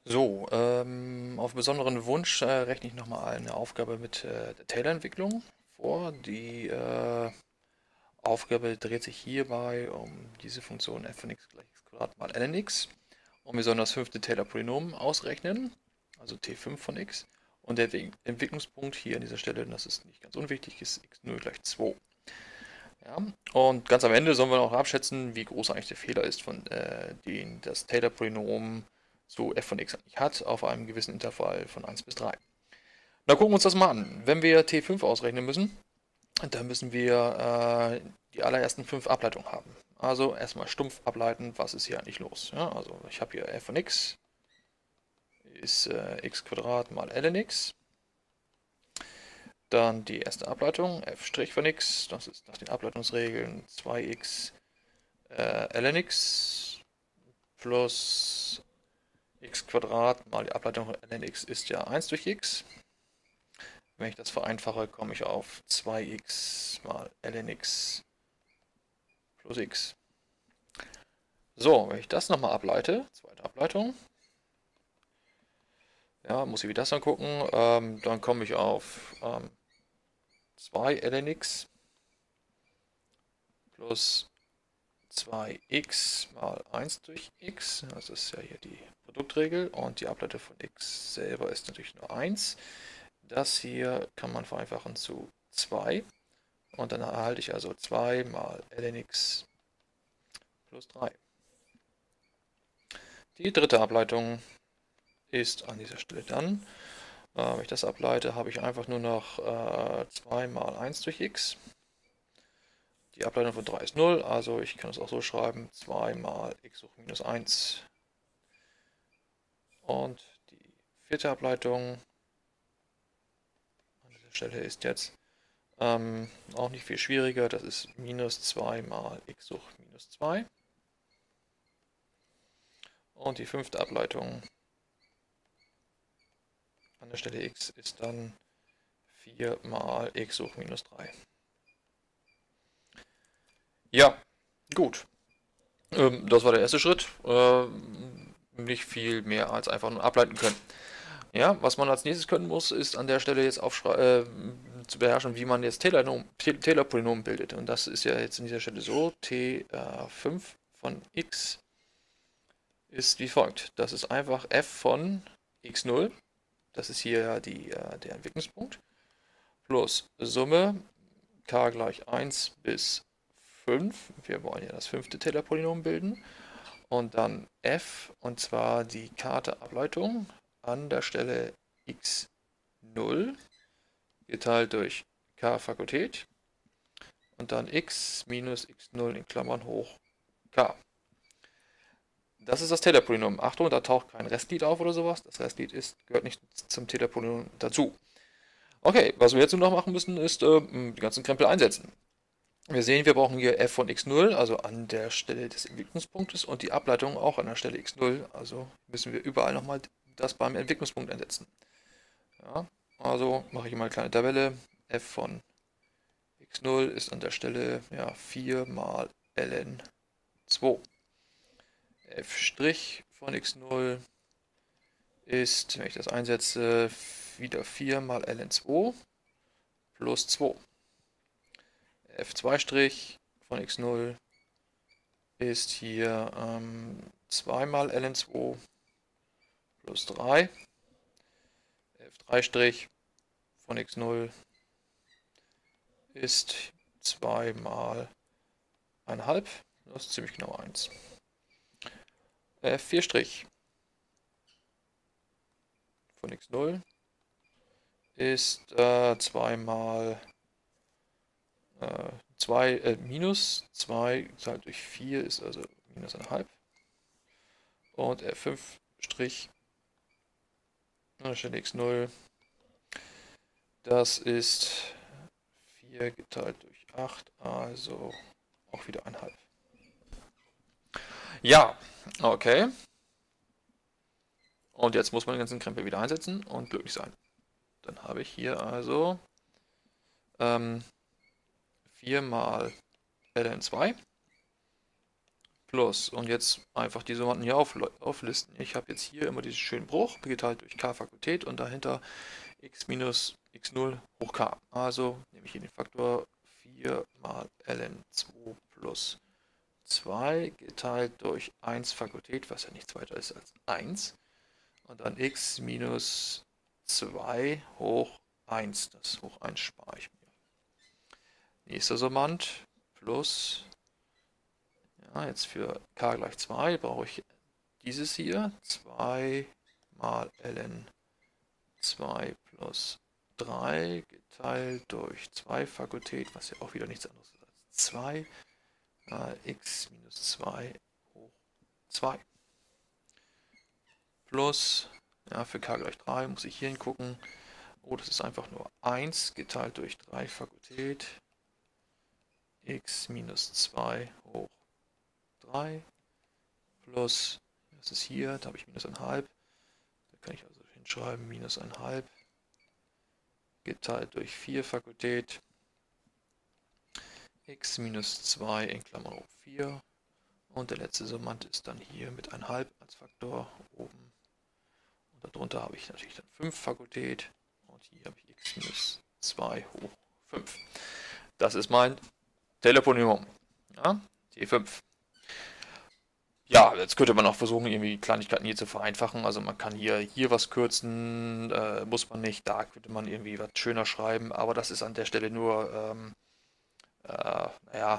So, auf besonderen Wunsch rechne ich nochmal eine Aufgabe mit der Taylor-Entwicklung vor. Die Aufgabe dreht sich hierbei um diese Funktion f von x gleich x Quadrat mal lnx. Und wir sollen das fünfte Taylor-Polynom ausrechnen, also t5 von x. Und der Entwicklungspunkt hier an dieser Stelle, das ist nicht ganz unwichtig, ist x0 gleich 2. Ja? Und ganz am Ende sollen wir noch abschätzen, wie groß eigentlich der Fehler ist, von den das Taylor-Polynom zu f von x eigentlich hat, auf einem gewissen Intervall von 1 bis 3. Da gucken wir uns das mal an. Wenn wir t5 ausrechnen müssen, dann müssen wir die allerersten 5 Ableitungen haben. Also erstmal stumpf ableiten, was ist hier eigentlich los. Ja, also ich habe hier f von x ist x Quadrat mal ln x. Dann die erste Ableitung, f' von x, das ist nach den Ableitungsregeln 2x lnx plus x Quadrat mal die Ableitung von lnx ist ja 1 durch x. Wenn ich das vereinfache, komme ich auf 2x mal lnx plus x. So, wenn ich das nochmal ableite, zweite Ableitung, ja, muss ich wie das angucken, dann komme ich auf 2 lnx plus 2x mal 1 durch x, das ist ja hier die Produktregel, und die Ableitung von x selber ist natürlich nur 1. Das hier kann man vereinfachen zu 2 und dann erhalte ich also 2 mal lnx plus 3. Die dritte Ableitung ist an dieser Stelle dann, wenn ich das ableite, habe ich einfach nur noch 2 mal 1 durch x. Die Ableitung von 3 ist 0, also ich kann es auch so schreiben, 2 mal x hoch minus 1. Und die vierte Ableitung an dieser Stelle ist jetzt auch nicht viel schwieriger, das ist minus 2 mal x hoch minus 2. Und die fünfte Ableitung an der Stelle x ist dann 4 mal x hoch minus 3. Ja, gut. Das war der erste Schritt. Nicht viel mehr als einfach nur ableiten können. Ja, was man als nächstes können muss, ist an der Stelle jetzt zu beherrschen, wie man jetzt Taylor-Polynom bildet. Und das ist ja jetzt an dieser Stelle so, T5 von x ist wie folgt. Das ist einfach f von x0, das ist hier der Entwicklungspunkt, plus Summe k gleich 1 bis 5. Wir wollen ja das fünfte Taylor-Polynom bilden. Und dann f, und zwar die Karte Ableitung an der Stelle x0 geteilt durch k Fakultät und dann x minus x0 in Klammern hoch k. Das ist das Taylor-Polynom. Achtung, da taucht kein Restglied auf oder sowas. Das Restglied gehört nicht zum Taylor-Polynom dazu. Okay, was wir jetzt nur noch machen müssen, ist die ganzen Krempel einsetzen. Wir sehen, wir brauchen hier f von x0, also an der Stelle des Entwicklungspunktes, und die Ableitung auch an der Stelle x0, also müssen wir überall nochmal das beim Entwicklungspunkt einsetzen. Ja, also mache ich mal eine kleine Tabelle. F von x0 ist an der Stelle 4 mal ln 2. F' von x0 ist, wenn ich das einsetze, wieder 4 mal ln 2 plus 2. F2' von x0 ist hier 2 mal ln 2 plus 3. F3' von x0 ist 2 mal 1,5, das ist ziemlich genau 1. F4' von x0 ist 2 mal 2 minus 2 geteilt durch 4 ist also minus 1,5. Und F5' an der Stelle x0, das ist 4 geteilt durch 8, also auch wieder 1,5. Ja, okay. Und jetzt muss man den ganzen Krempel wieder einsetzen und glücklich sein. Dann habe ich hier also 4 mal ln2 plus, und jetzt einfach die Summanden hier auflisten. Ich habe jetzt hier immer diesen schönen Bruch, geteilt durch k Fakultät und dahinter x minus x0 hoch k. Also nehme ich hier den Faktor 4 mal ln2 plus 2 geteilt durch 1 Fakultät, was ja nichts weiter ist als 1. Und dann x minus 2 hoch 1. Das hoch 1 spare ich mir. Nächster Summand plus, ja, jetzt für k gleich 2 brauche ich dieses hier. 2 mal ln 2 plus 3 geteilt durch 2 Fakultät, was ja auch wieder nichts anderes ist als 2 mal x minus 2 hoch 2. Plus, ja, für k gleich 3 muss ich hier hingucken. Oh, das ist einfach nur 1 geteilt durch 3 Fakultät. X minus 2 hoch 3 plus, das ist hier, da habe ich minus 1,5. Da kann ich also hinschreiben, minus 1,5 geteilt durch 4 Fakultät. X minus 2 in Klammern hoch 4. Und der letzte Summand ist dann hier mit 1,5 als Faktor oben. Und darunter habe ich natürlich dann 5 Fakultät. Und hier habe ich x minus 2 hoch 5. Das ist mein Teleponymum. Ja, T5. Ja, jetzt könnte man auch versuchen, irgendwie Kleinigkeiten hier zu vereinfachen. Also man kann hier was kürzen, muss man nicht. Da könnte man irgendwie was schöner schreiben. Aber das ist an der Stelle nur, naja,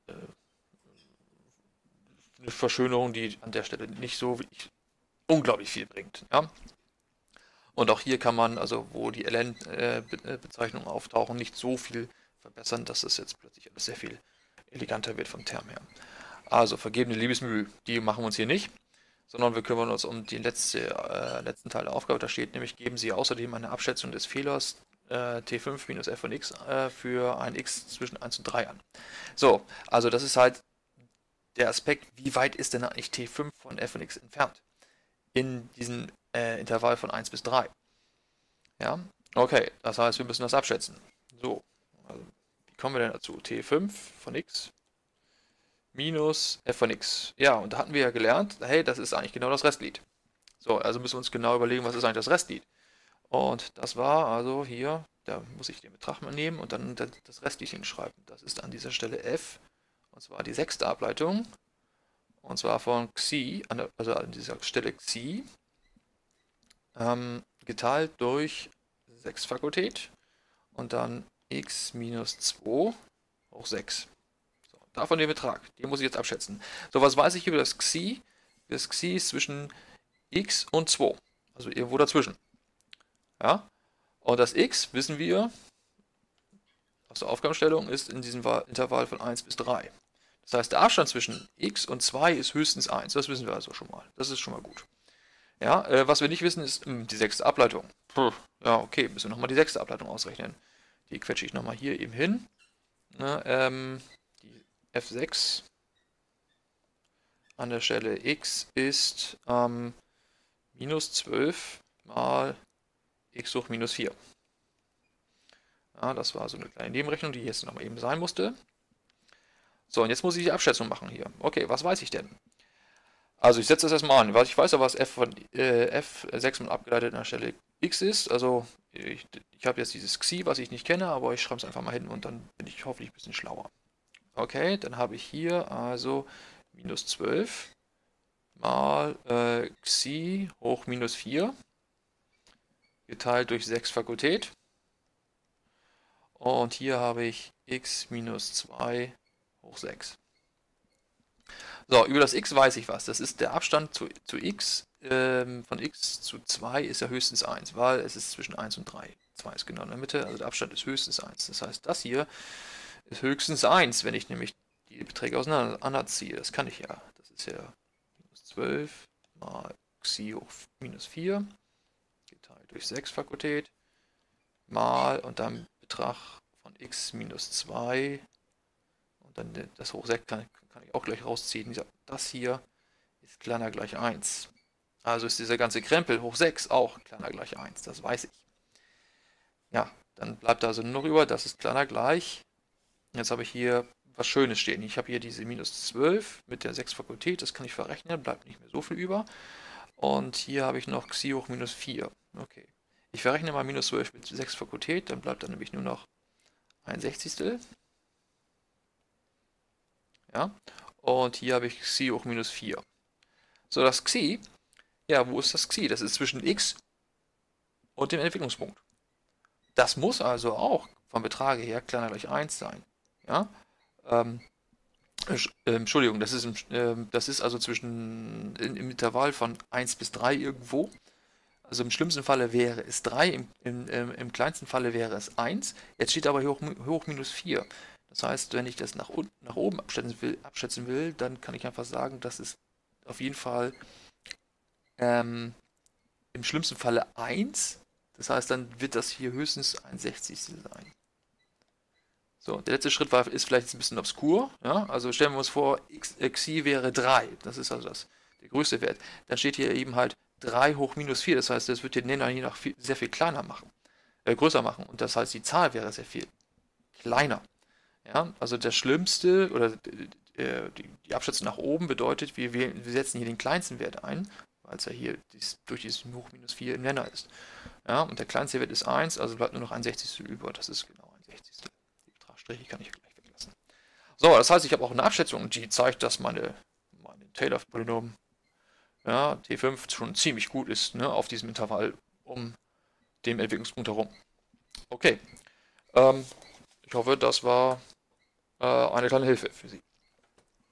eine Verschönerung, die an der Stelle nicht so unglaublich viel bringt. Ja? Und auch hier kann man, also wo die ln-Bezeichnungen auftauchen, nicht so viel verbessern, dass es jetzt plötzlich alles sehr viel eleganter wird vom Term her. Also vergebene Liebesmüh, die machen wir uns hier nicht, sondern wir kümmern uns um den letzten Teil der Aufgabe. Da steht nämlich, geben Sie außerdem eine Abschätzung des Fehlers t5 minus f von x für ein x zwischen 1 und 3 an. So, also das ist halt der Aspekt, wie weit ist denn eigentlich t5 von f von x entfernt? In diesem Intervall von 1 bis 3. Ja, okay, das heißt, wir müssen das abschätzen. So, also, wie kommen wir denn dazu? T5 von x minus f von x. Ja, und da hatten wir ja gelernt, hey, das ist eigentlich genau das Restglied. So, also müssen wir uns genau überlegen, was ist eigentlich das Restglied. Und das war also hier, da muss ich den Betrag mal nehmen und dann das Restglied hinschreiben. Das ist an dieser Stelle f, und zwar die 6. Ableitung. Und zwar von xi, also an dieser Stelle xi, geteilt durch 6 Fakultät und dann x minus 2 hoch 6. So, davon den Betrag, den muss ich jetzt abschätzen. So, was weiß ich über das xi? Das xi ist zwischen x und 2, also irgendwo dazwischen. Ja? Und das x, wissen wir, aus der Aufgabenstellung, ist in diesem Intervall von 1 bis 3. Das heißt, der Abstand zwischen x und 2 ist höchstens 1. Das wissen wir also schon mal. Das ist schon mal gut. Ja, was wir nicht wissen, ist die 6. Ableitung. Ja, okay, müssen wir nochmal die 6. Ableitung ausrechnen. Die quetsche ich nochmal hier eben hin. Na, die F6 an der Stelle x ist minus 12 mal x hoch minus 4. Ja, das war so eine kleine Nebenrechnung, die jetzt nochmal eben sein musste. So, und jetzt muss ich die Abschätzung machen hier. Okay, was weiß ich denn? Also ich setze das erstmal an, weil ich weiß ja, was f von f6 mal abgeleitet an der Stelle x ist. Also ich habe jetzt dieses xi, was ich nicht kenne, aber ich schreibe es einfach mal hin und dann bin ich hoffentlich ein bisschen schlauer. Okay, dann habe ich hier also minus 12 mal xi hoch minus 4 geteilt durch 6 Fakultät. Und hier habe ich x minus 2 hoch 6. So, über das x weiß ich was. Das ist der Abstand zu x. Von x zu 2 ist ja höchstens 1, weil es ist zwischen 1 und 3. 2 ist genau in der Mitte, also der Abstand ist höchstens 1. Das heißt, das hier ist höchstens 1, wenn ich nämlich die Beträge auseinanderziehe. Das kann ich ja. Das ist ja minus 12 mal xi hoch minus 4 geteilt durch 6 Fakultät mal und dann Betrag von x minus 2 und dann das hoch 6 kann ich auch gleich rausziehen. Das hier ist kleiner gleich 1. Also ist dieser ganze Krempel hoch 6 auch kleiner gleich 1. Das weiß ich. Ja, dann bleibt also nur noch über, das ist kleiner gleich. Jetzt habe ich hier was Schönes stehen. Ich habe hier diese minus 12 mit der 6 Fakultät, das kann ich verrechnen, bleibt nicht mehr so viel über. Und hier habe ich noch Xi hoch minus 4. Okay. Ich verrechne mal minus 12 mit 6 Fakultät, dann bleibt dann nämlich nur noch ein Sechzigstel. Ja. Und hier habe ich Xi hoch minus 4. So, das Xi, ja, wo ist das Xi? Das ist zwischen x und dem Entwicklungspunkt. Das muss also auch vom Betrag her kleiner gleich 1 sein. Ja. Entschuldigung, das ist also im Intervall von 1 bis 3 irgendwo. Also im schlimmsten Falle wäre es 3, im kleinsten Falle wäre es 1. Jetzt steht aber hier hoch minus 4. Das heißt, wenn ich das nach unten, nach oben abschätzen will, dann kann ich einfach sagen, das ist auf jeden Fall im schlimmsten Falle 1. Das heißt, dann wird das hier höchstens ein Sechzigstel sein. So, der letzte Schritt ist vielleicht ein bisschen obskur. Ja? Also stellen wir uns vor, xi wäre 3. Das ist also der größte Wert. Dann steht hier eben halt 3 hoch minus 4. Das heißt, das wird den Nenner hier noch sehr viel kleiner machen, größer machen. Und das heißt, die Zahl wäre sehr viel kleiner. Ja? Also das Schlimmste oder die Abschätzung nach oben bedeutet, wir setzen hier den kleinsten Wert ein, weil es ja hier durch dieses hoch minus 4 im Nenner ist. Ja? Und der kleinste Wert ist 1, also bleibt nur noch ein Sechzigstel über. Das ist genau ein Sechzigstel. Striche kann ich gleich weglassen. So, das heißt, ich habe auch eine Abschätzung, die zeigt, dass meine Taylor-Polynom, ja, T5 schon ziemlich gut ist, ne, auf diesem Intervall um den Entwicklungspunkt herum. Okay, ich hoffe, das war eine kleine Hilfe für Sie.